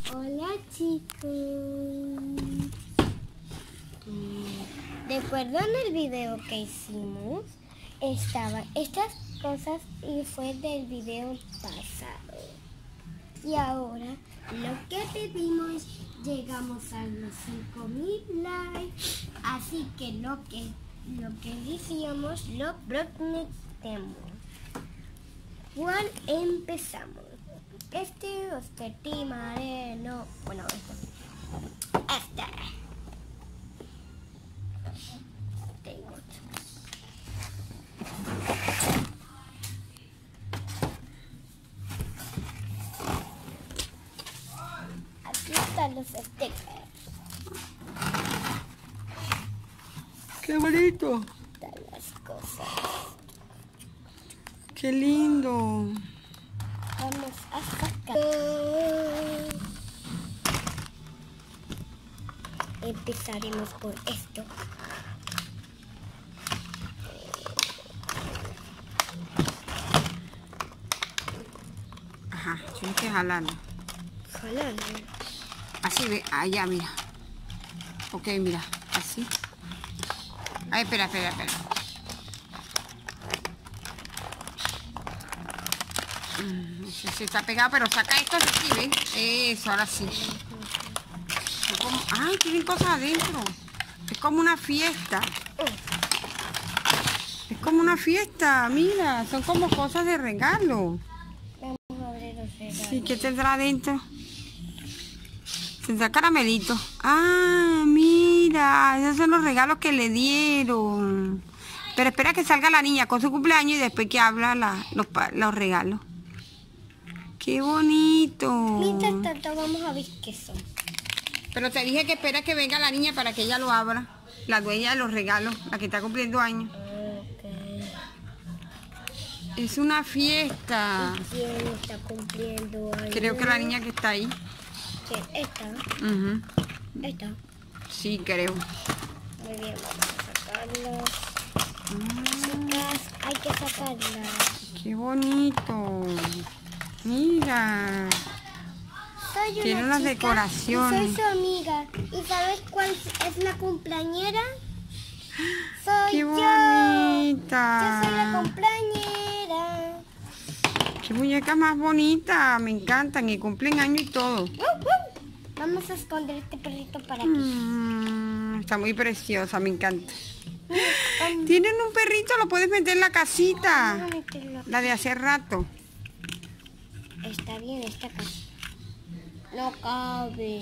Hola chicos. ¿Recuerdan el video que hicimos? Estaban estas cosas y fue del video pasado. Y ahora lo que pedimos, llegamos a los 5,000 likes. Así que lo que decíamos lo prometemos. ¿Cuál empezamos? No, bueno, este. Tengo otro. Aquí están los stickers. ¡Qué bonito! Están las cosas. ¡Qué lindo! Vamos a sacar. Empezaremos por esto. Ajá, tienes que jalarlo. Jalando. Así ve, allá, mira. Ok, mira, así. Ay, espera. Se está pegado, pero saca esto de aquí, ¿ven? Eso, ahora sí. Ay, tienen cosas adentro. Es como una fiesta. Es como una fiesta, mira. Son como cosas de regalo. Vamos a abrir los regalos. Sí, ¿qué tendrá adentro? Tendrá caramelito. Ah, mira. Esos son los regalos que le dieron. Pero espera que salga la niña con su cumpleaños y después que habla los regalos. ¡Qué bonito! Mientras tanto vamos a ver qué son. Pero te dije que espera que venga la niña para que ella lo abra. La dueña de los regalos, la que está cumpliendo años. Okay. Es una fiesta. ¿Quién está cumpliendo años? Creo que la niña que está ahí. ¿Quién? ¿Esta? Ujú. ¿Esta? Sí, creo. Muy bien, vamos a sacarla. Chicas, hay que sacarla. ¡Qué bonito! Mira. Tiene unas chica decoraciones. Y soy su amiga. ¿Y sabes cuál es la cumpleañera? Soy ¡Qué yo. bonita! Yo soy la cumpleañera. ¡Qué muñeca más bonita! Me encantan y cumplen año y todo. Vamos a esconder este perrito para aquí. Está muy preciosa, me encanta. Tienen un perrito, lo puedes meter en la casita. La de hace rato. Está bien esta casa. No cabe.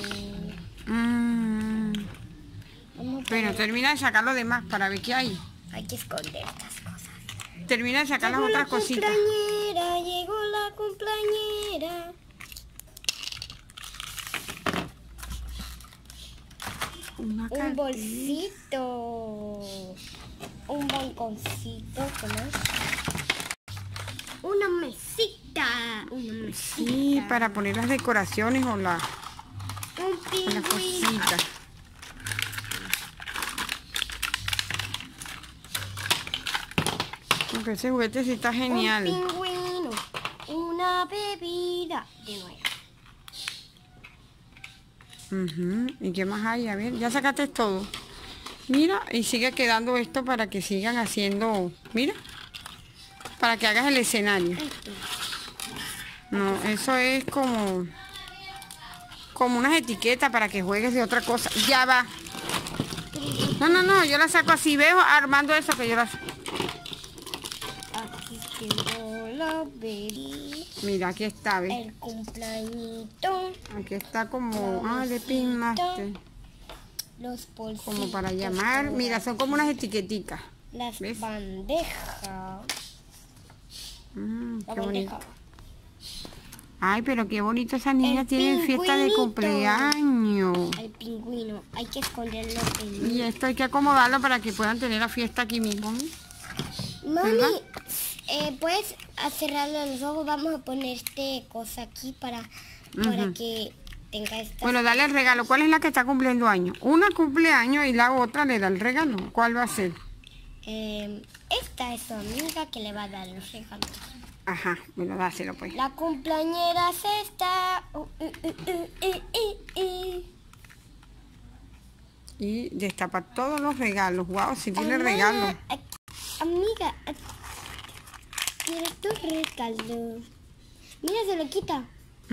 Bueno, termina de sacar lo demás para ver qué hay. Hay que esconder estas cosas. Termina de sacar las otras cositas. Llegó la cumpleañera. Un bolsito. Un balconcito. ¿Qué más? Una mesita. Sí, para poner las decoraciones o las Un cositas. Porque ese juguete sí está genial. Un pingüino. Una bebida. De nuevo. ¿Y qué más hay? A ver, ya sacaste todo. Mira, y sigue quedando esto para que sigan haciendo... Mira, para que hagas el escenario. No, eso es como unas etiquetas para que juegues de otra cosa. Ya va. No, yo la saco así. Veo armando eso que yo la saco. Aquí tengo la bebida. Mira, aquí está, ¿ves? El cumpleañito. Aquí está como... Ah, de Pin Master. Los bolsitos. Como para llamar. Mira, son como unas etiqueticas. Las ¿ves? bandejas. Qué bonito. Ay, pero qué bonito, esas niñas tienen fiesta de cumpleaños. El pingüino, hay que esconderlo. Y esto hay que acomodarlo para que puedan tener la fiesta aquí mismo. Mami, puedes cerrarle los ojos. Vamos a poner cosa aquí para que tenga esta. Bueno, dale el regalo. ¿Cuál es la que está cumpliendo años? Una cumpleaños y la otra le da el regalo. ¿Cuál va a ser? Esta es su amiga que le va a dar los regalos. Ajá, bueno, dáselo pues. La cumpleañera se está... Y destapa todos los regalos. Wow, si tiene regalos. Amiga, tienes tu regalo. Mira, se lo quita.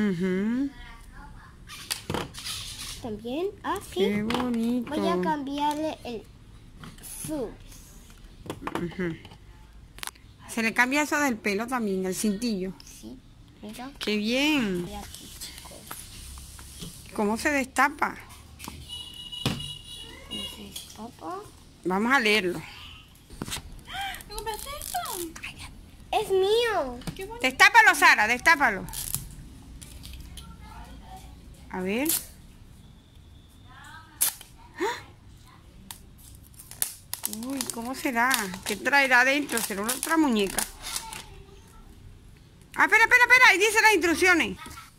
También, así. Qué bonito. Voy a cambiarle el su. Se le cambia eso del pelo también, el cintillo. Sí, mira. Qué bien. Y aquí, chicos. ¿Cómo se destapa? ¿Cómo se destapa? Vamos a leerlo. ¿Me compraste esto? Es mío. Qué bonito. Destápalo, Sara, destápalo. A ver. Uy, ¿cómo será? ¿Qué traerá adentro? ¿Será una otra muñeca? Ah, espera, ahí dice las instrucciones.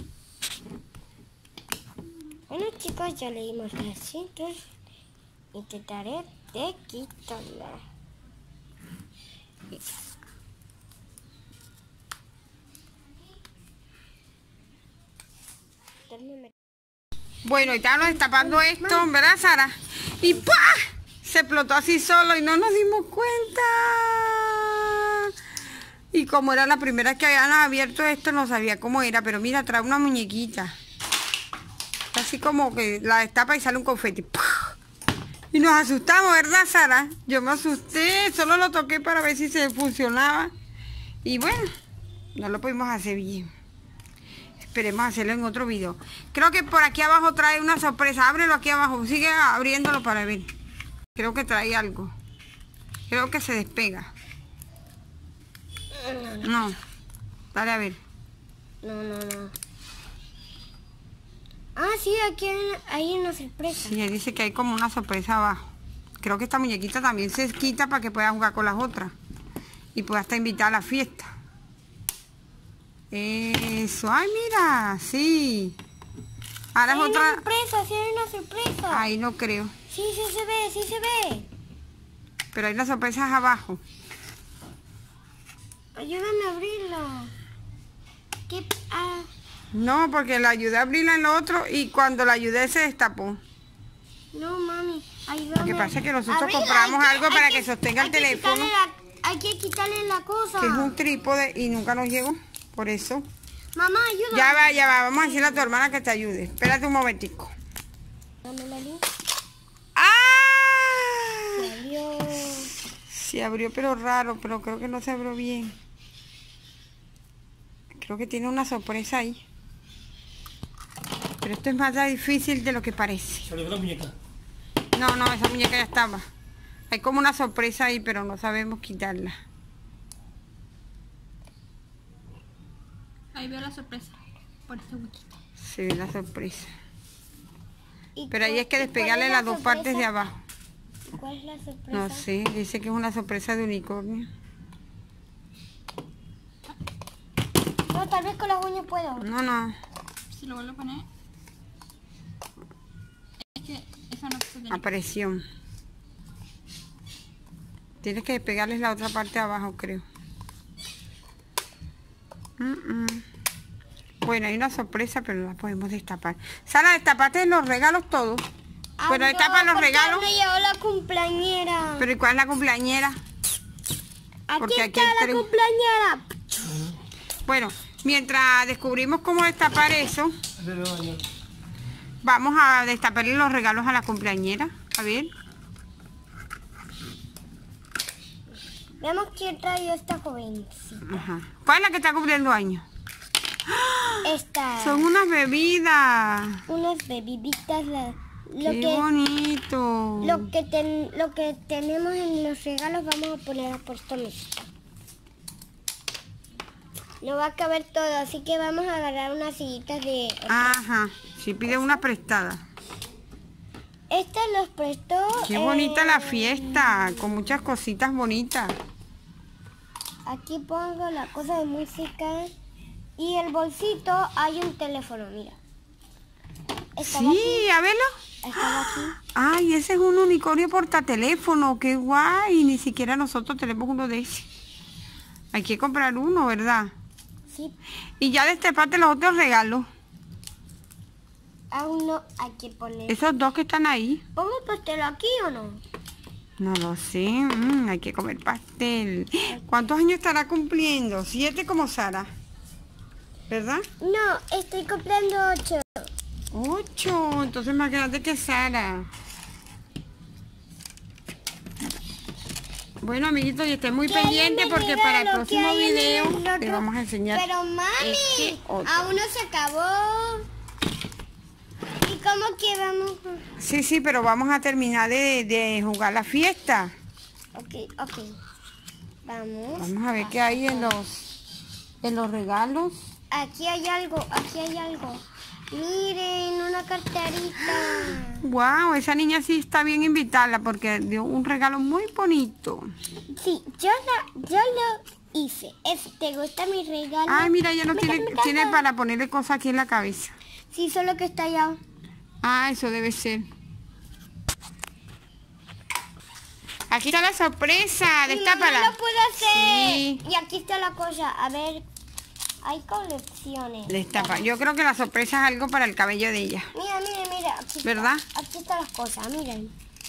Bueno, chicos, ya leímos las cintas. Intentaré de quitarla. Bueno, y estábamos destapando esto, ¿verdad, Sara? Y ¡pah! Se explotó así solo y no nos dimos cuenta. Y como era la primera vez que habían abierto esto, no sabía cómo era. Pero mira, trae una muñequita. Así como que la destapa y sale un confeti. ¡Pah! Y nos asustamos, ¿verdad, Sara? Yo me asusté, solo lo toqué para ver si se funcionaba. Y bueno, no lo pudimos hacer bien. Esperemos hacerlo en otro video. Creo que por aquí abajo trae una sorpresa. Ábrelo aquí abajo. Sigue abriéndolo para ver. Creo que trae algo. Creo que se despega. No. Dale a ver. No. Ah, sí, aquí hay una sorpresa. Sí, dice que hay como una sorpresa abajo. Creo que esta muñequita también se quita para que pueda jugar con las otras. Y pueda hasta invitar a la fiesta. Eso. Ay, mira. Sí. Ahora es Hay otra... una sorpresa, sí hay una sorpresa. Ahí no creo. Sí se ve. Pero hay las sorpresas abajo. Ayúdame a abrirlo. ¿Qué? Ah, No, porque la ayudé a abrirla en lo otro y cuando la ayudé se destapó. no, mami, ayúdame. Lo que pasa es que nosotros Abrirla, compramos algo para que sostenga hay el teléfono. Hay que quitarle la cosa. Que es un trípode y nunca nos llegó. Por eso. Mamá, ayúdame. Ya va. Vamos a decirle a tu hermana que te ayude. Espérate un momentico. Dame la luz. ¡Ah! Se abrió. Se abrió pero raro, pero creo que no se abrió bien. Creo que tiene una sorpresa ahí. Pero esto es más difícil de lo que parece. ¿Salió la muñeca? No, esa muñeca ya estaba. Hay como una sorpresa ahí, pero no sabemos quitarla. Ahí veo la sorpresa. Por este huequito. Se ve la sorpresa. ¿Y Pero ahí es que cuál despegarle es la las dos partes de sorpresa? abajo. ¿Cuál es la sorpresa? No sé, dice que es una sorpresa de unicornio. No, tal vez con las uñas puedo. No. Si lo vuelvo a poner. Es que esa no se tiene. A presión. Tienes que despegarles la otra parte de abajo, creo. Bueno, hay una sorpresa, pero no la podemos destapar. Sara, destapaste los regalos todos. Bueno, destapa los regalos. Me llegó la cumpleañera. Pero ¿y cuál es la cumpleañera? Porque aquí Aquí hay está la tres. cumpleañera. Bueno, mientras descubrimos cómo destapar eso, vamos a destaparle los regalos a la cumpleañera. A ver. Veamos quién trae esta jovencita. Ajá. ¿Cuál es la que está cumpliendo años? Esta. Son unas bebidas. Unas bebiditas. Qué bonito. Lo que tenemos en los regalos vamos a poner por esta mesita. No va a caber todo, así que vamos a agarrar unas sillitas de... Ajá. Si pide una prestada. Esta los prestó... Qué bonita la fiesta, con muchas cositas bonitas. Aquí pongo la cosa de música y el bolsito hay un teléfono, mira. Estaba Sí, aquí, a verlo. estaba aquí. Ay, ese es un unicornio portateléfono, qué guay. Ni siquiera nosotros tenemos uno de esos. Hay que comprar uno, ¿verdad? Sí. Y ya destapaste los otros regalos. Aún no hay que poner. Esos dos que están ahí. ¿Pongo pastel aquí o no? No lo sé. Hay que comer pastel. ¿Cuántos años estará cumpliendo? 7 como Sara. ¿Verdad? No, estoy cumpliendo 8. 8. Entonces más grande que Sara. Bueno, amiguitos, y estén muy pendientes porque para el próximo video les vamos a enseñar. Pero mami, aún no se acabó. ¿Y cómo que vamos? Sí, pero vamos a terminar de jugar la fiesta. Ok. Vamos. Vamos a ver qué hay en los regalos. Aquí hay algo. Miren, una carterita. Wow, esa niña sí está bien invitarla porque dio un regalo muy bonito. Sí, yo lo hice. ¿Te gusta mi regalo? Ay, mira, ella no Me tiene encanta. para ponerle cosas aquí en la cabeza. Sí, solo que está allá. Ah, eso debe ser. Aquí está la sorpresa, Mi destápala. mamá lo puede hacer. Sí. Y aquí está la cosa. A ver, hay colecciones. Destapa. Yo creo que la sorpresa es algo para el cabello de ella. Mira. Aquí ¿Verdad? Aquí están las cosas, miren.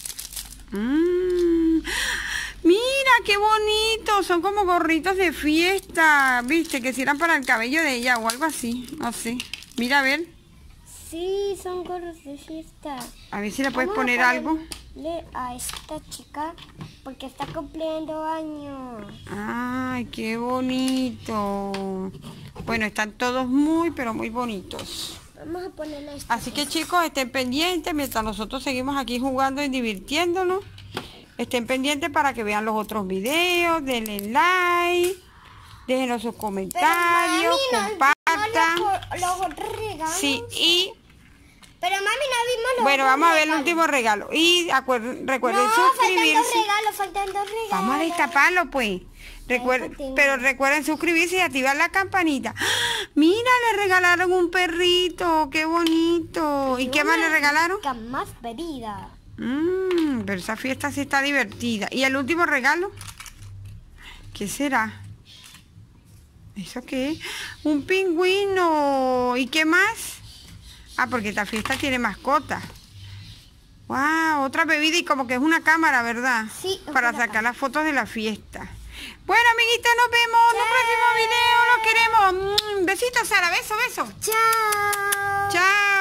Mira, qué bonito. Son como gorritos de fiesta. Viste, que si eran para el cabello de ella o algo así. No sé. Mira, a ver. Sí, son gorros de fiesta. A ver si le puedes Vamos a poner algo. ponerle a esta chica porque está cumpliendo años. Ay, qué bonito. Bueno, están todos muy, pero muy bonitos. Vamos a ponerle esta. Así que chicos, estén pendientes mientras nosotros seguimos aquí jugando y divirtiéndonos. Estén pendientes para que vean los otros videos, denle like, déjenos sus comentarios, compartan. Los otros regalos. Sí, y Pero mami, no vimos los bueno, otros vamos a ver el regalos. último regalo. Y recuerden No, suscribirse. faltan dos regalos. Vamos a destaparlo, pues. Pero recuerden suscribirse y activar la campanita. ¡Ah! Mira, le regalaron un perrito. ¡Qué bonito! ¿Y qué más le regalaron? Más bebida. Pero esa fiesta sí está divertida. ¿Y el último regalo? ¿Qué será? ¿Eso qué es? Un pingüino. ¿Y qué más? Ah, porque esta fiesta tiene mascotas. Wow, otra bebida y como que es una cámara, ¿verdad? Sí, es para una sacar cámara. las fotos de la fiesta. Bueno, amiguitas, nos vemos en un próximo video. Los queremos. Besitos, Sara. Beso. Chao. Chao.